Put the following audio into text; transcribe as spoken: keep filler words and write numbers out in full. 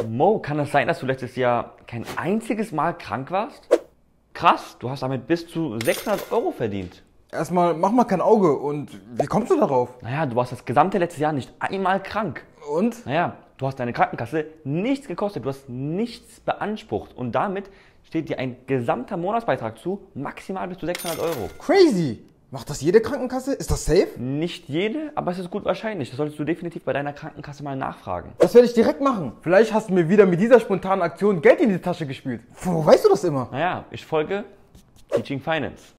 Mo, kann es sein, dass du letztes Jahr kein einziges Mal krank warst? Krass, du hast damit bis zu sechshundert Euro verdient. Erstmal, mach mal kein Auge. Und wie kommst du darauf? Naja, du warst das gesamte letzte Jahr nicht einmal krank. Und? Naja, du hast deine Krankenkasse nichts gekostet, du hast nichts beansprucht. Und damit steht dir ein gesamter Monatsbeitrag zu, maximal bis zu sechshundert Euro. Crazy! Macht das jede Krankenkasse? Ist das safe? Nicht jede, aber es ist gut wahrscheinlich. Das solltest du definitiv bei deiner Krankenkasse mal nachfragen. Das werde ich direkt machen. Vielleicht hast du mir wieder mit dieser spontanen Aktion Geld in die Tasche gespült. Wo weißt du das immer? Naja, ich folge Teaching Finance.